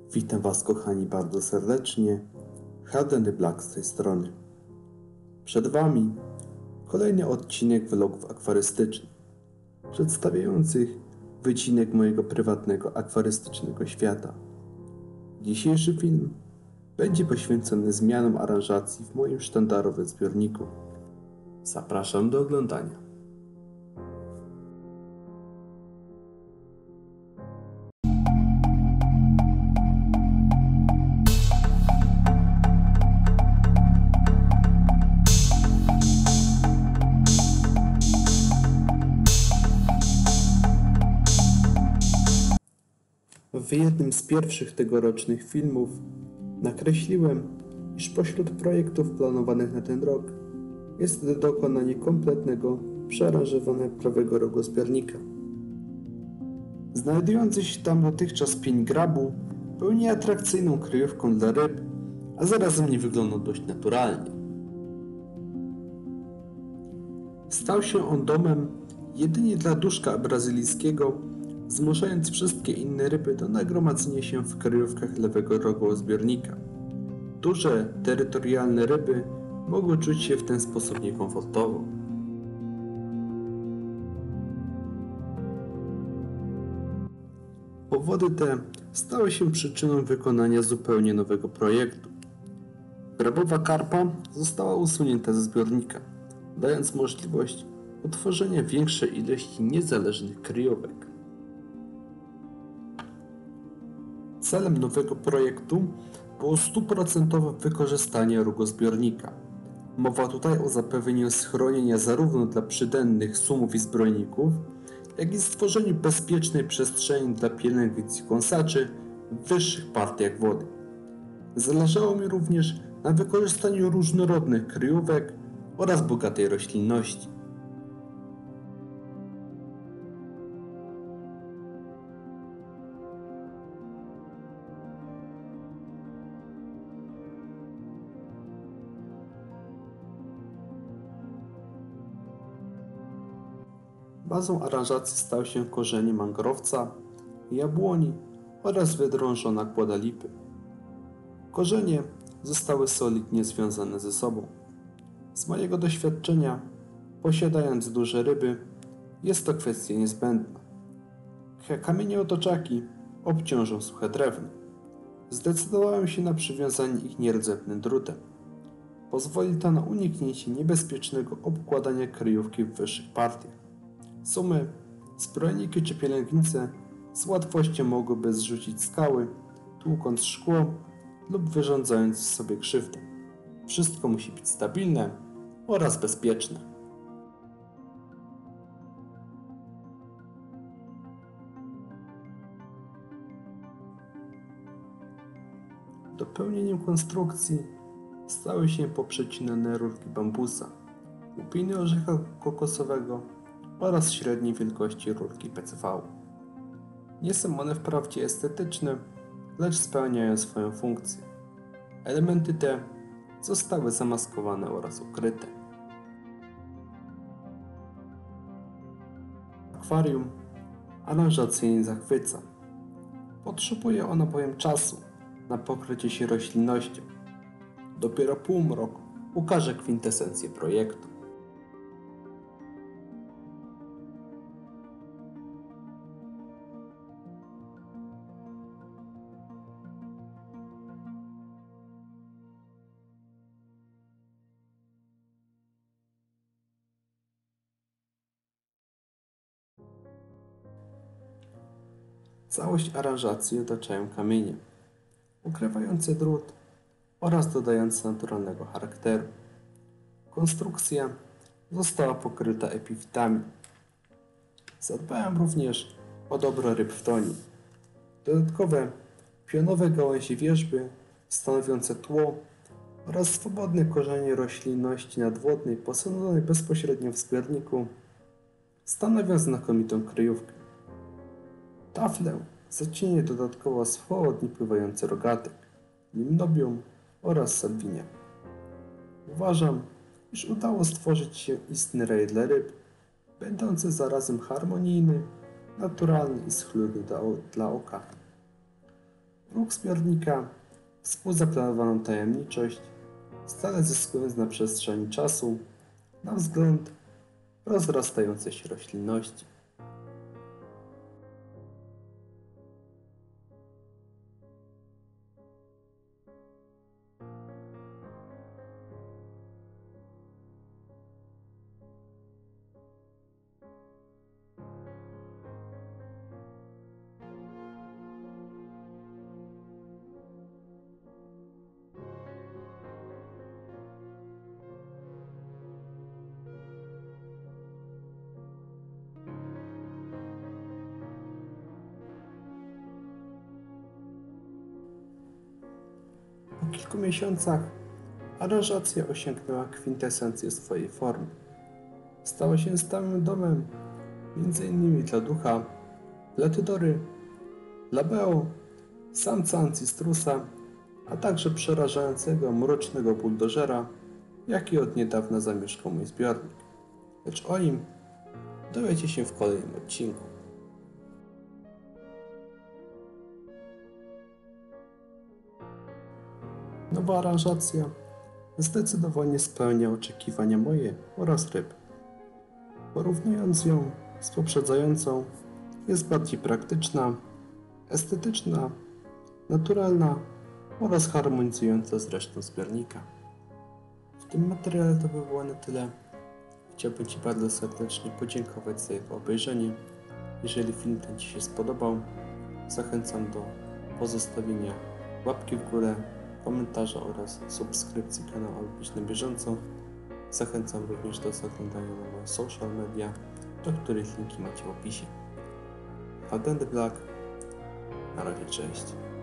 Witam Was, kochani, bardzo serdecznie. Harden Black z tej strony. Przed Wami kolejny odcinek vlogów akwarystycznych, przedstawiających wycinek mojego prywatnego akwarystycznego świata. Dzisiejszy film będzie poświęcony zmianom aranżacji w moim sztandarowym zbiorniku. Zapraszam do oglądania. W jednym z pierwszych tegorocznych filmów nakreśliłem, iż pośród projektów planowanych na ten rok jest dokonanie kompletnego, przearanżowanego prawego rogu zbiornika. Znajdujący się tam dotychczas pień grabu był nieatrakcyjną kryjówką dla ryb, a zarazem nie wyglądał dość naturalnie. Stał się on domem jedynie dla duszka brazylijskiego, zmuszając wszystkie inne ryby do nagromadzenia się w kryjówkach lewego rogu zbiornika. Duże, terytorialne ryby mogły czuć się w ten sposób niekomfortowo. Powody te stały się przyczyną wykonania zupełnie nowego projektu. Grabowa karpa została usunięta ze zbiornika, dając możliwość utworzenia większej ilości niezależnych kryjówek. Celem nowego projektu było 100% wykorzystanie rogu zbiornika. Mowa tutaj o zapewnieniu schronienia zarówno dla przydennych sumów i zbrojników, jak i stworzeniu bezpiecznej przestrzeni dla pielęgnic i kąsaczy w wyższych partiach wody. Zależało mi również na wykorzystaniu różnorodnych kryjówek oraz bogatej roślinności. Bazą aranżacji stał się korzenie mangrowca, jabłoni oraz wydrążona kłada lipy. Korzenie zostały solidnie związane ze sobą. Z mojego doświadczenia, posiadając duże ryby, jest to kwestia niezbędna. Kamienie otoczaki obciążą suche drewno. Zdecydowałem się na przywiązanie ich nierdzewnym drutem. Pozwoli to na uniknięcie niebezpiecznego obkładania kryjówki w wyższych partiach. Sumy, zbrojniki czy pielęgnice z łatwością mogłyby zrzucić skały, tłukąc szkło lub wyrządzając sobie krzywdę. Wszystko musi być stabilne oraz bezpieczne. Dopełnieniem konstrukcji stały się poprzecinane rurki bambusa, łupiny orzecha kokosowego oraz średniej wielkości rurki PCV. Nie są one wprawdzie estetyczne, lecz spełniają swoją funkcję. Elementy te zostały zamaskowane oraz ukryte. Akwarium aranżacyjnie zachwyca. Potrzebuje ono bowiem czasu na pokrycie się roślinnością. Dopiero półmrok ukaże kwintesencję projektu. Całość aranżacji otaczają kamienie, ukrywające drut oraz dodające naturalnego charakteru. Konstrukcja została pokryta epifitami. Zadbałem również o dobro ryb w tonie. Dodatkowe pionowe gałęzie wierzby stanowiące tło oraz swobodne korzenie roślinności nadwodnej posadzonej bezpośrednio w zbiorniku stanowią znakomitą kryjówkę. Taflę zacienie dodatkowo swobodnie pływający rogatek, limnobium oraz salwinia. Uważam, iż udało stworzyć się istny raj dla ryb, będący zarazem harmonijny, naturalny i schludny dla oka. Ruch zbiornika, współzaplanowaną tajemniczość, stale zyskując na przestrzeni czasu na wzgląd rozrastającej się roślinności. Po kilku miesiącach aranżacja osiągnęła kwintesencję swojej formy. Stała się stałym domem m.in. dla ducha, letydory, labeo, samca ancistrusa, a także przerażającego mrocznego buldożera, jaki od niedawna zamieszkał mój zbiornik. Lecz o nim dowiecie się w kolejnym odcinku. Nowa aranżacja zdecydowanie spełnia oczekiwania moje oraz ryb. Porównując ją z poprzedzającą, jest bardziej praktyczna, estetyczna, naturalna oraz harmonizująca z resztą zbiornika. W tym materiale to by było na tyle. Chciałbym Ci bardzo serdecznie podziękować za jego obejrzenie. Jeżeli film ten Ci się spodobał, zachęcam do pozostawienia łapki w górę, komentarza oraz subskrypcji kanału, aby być na bieżąco. Zachęcam również do zaglądania na moje social media, do których linki macie w opisie. Hard and Black. Na razie, cześć.